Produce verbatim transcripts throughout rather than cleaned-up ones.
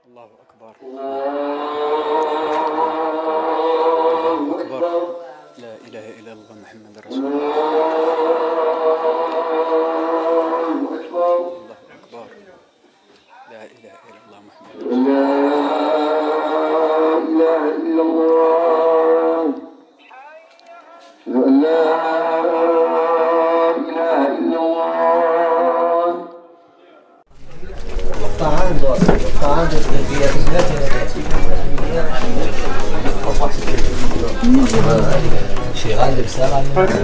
الله أكبر. الله أكبر. لا إله إلا الله محمد رسول الله. الله أكبر. لا إله إلا الله محمد رسول الله. لا إله إلا الله. لا إله إلا الله. طعام طعام التربية شغال برسالة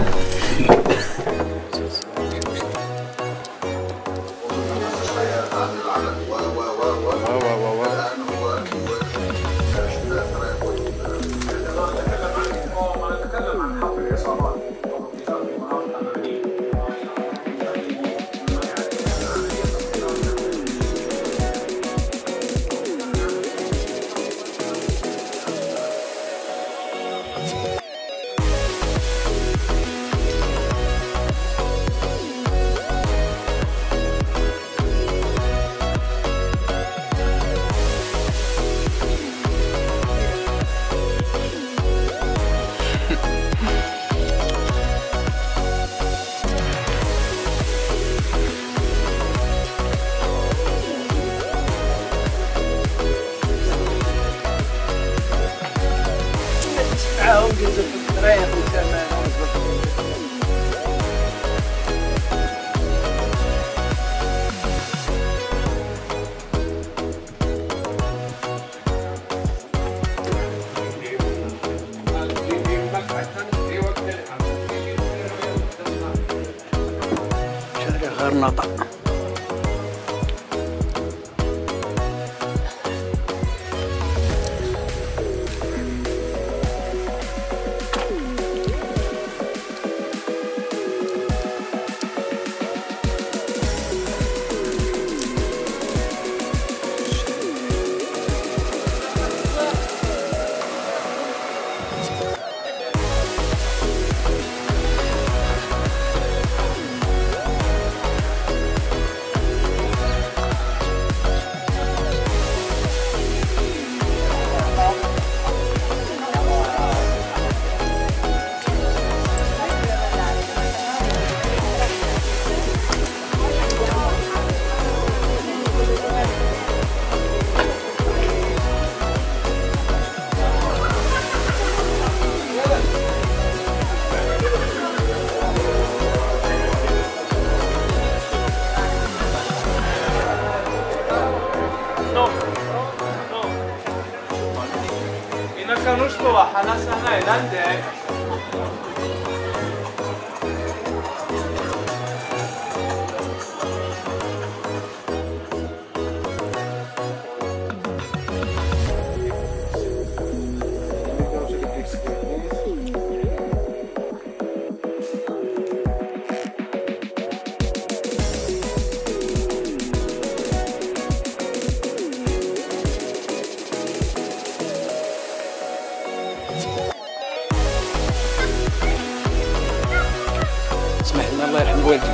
معاهم جزء في الطريق وسامان شارع غرناطة. 田舎の人は話さない。なんで？ اسمح لنا الله يرحم والدي.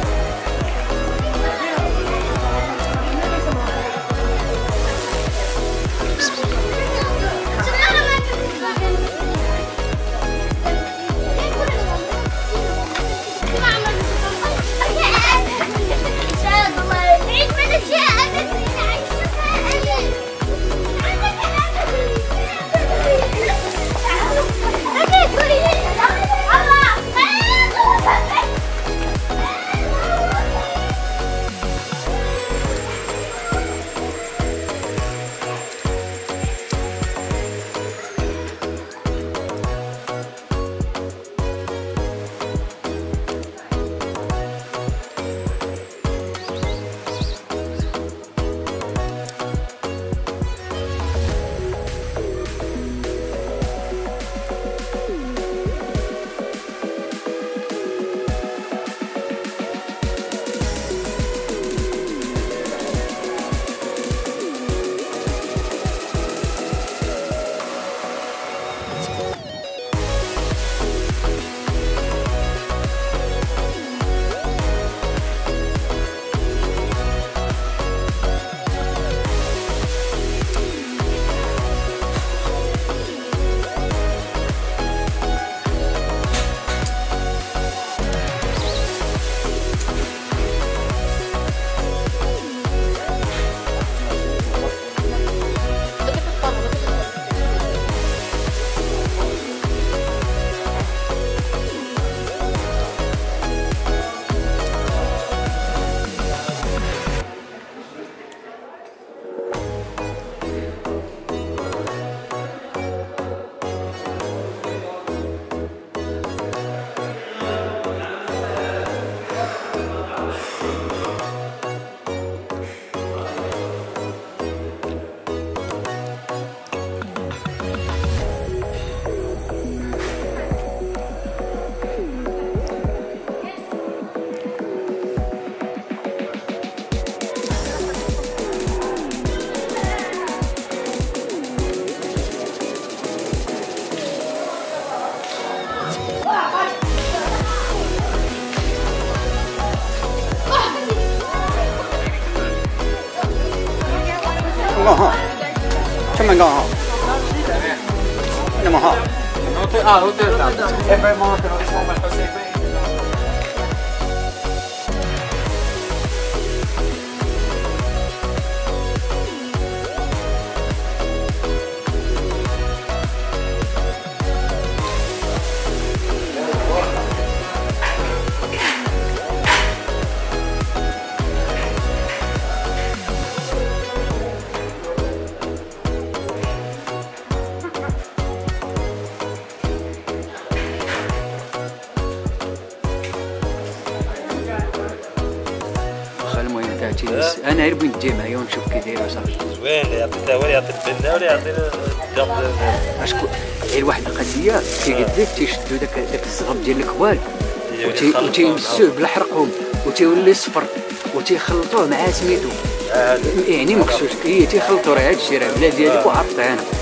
Ngon ha. Come ngon ha. Ngon ha. Ah, non te lo è per molto, non riesco a fare. المهم تاعتي انا غير بغيت نجي معايا ونشوف كي داير وصافي. زوين يعطي التاويل يعطي البنه ولا يعطي الجاب. اشكون غير واحد القضيه كيقول لك تيشدوا داك داك الزغب ديال الكبال وتيمسوه بالحرقهم وتيولي صفر وتيخلطوه مع سميتو يعني مكسوش هي تيخلطوا راه هذا الشيء راه بلا ديالك وعرفتها انا.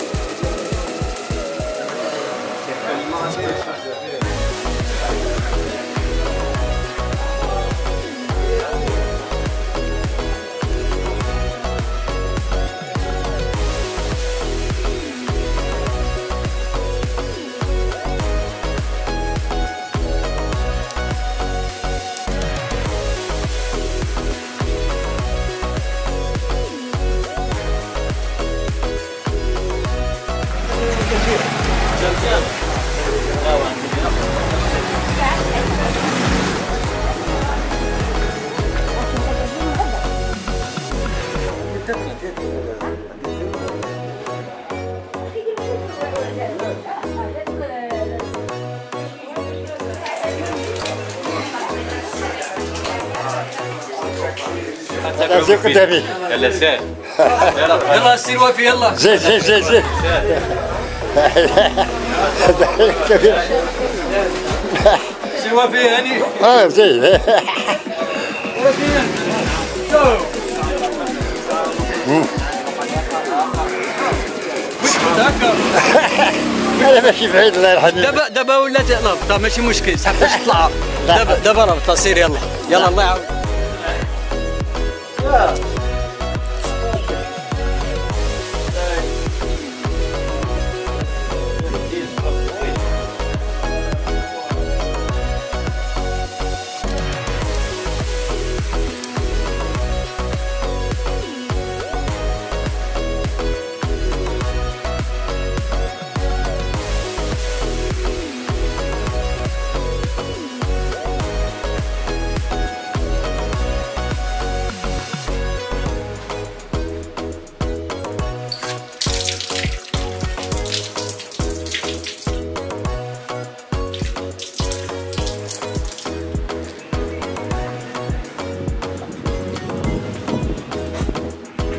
زيد قدامي يلا زين يلا سير وفي يلا زيد زيد زيد زيد سير وفي هاني اه زيد هذا ماشي بعيد الله يرحمه. دابا دابا ولات رابطه ماشي مشكل حتى تطلع دابا دابا رابطه سير يلا يلا الله يعاون.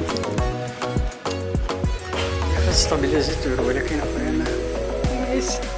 ستابيليزاتور ولكن اخويا ما